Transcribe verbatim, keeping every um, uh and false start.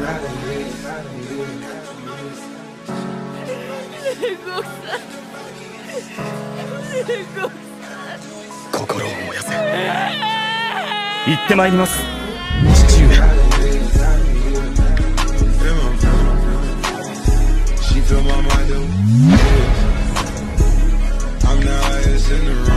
心を燃やせ。行ってまいります、父上。 She fill my mind up. I'm the highest in the room.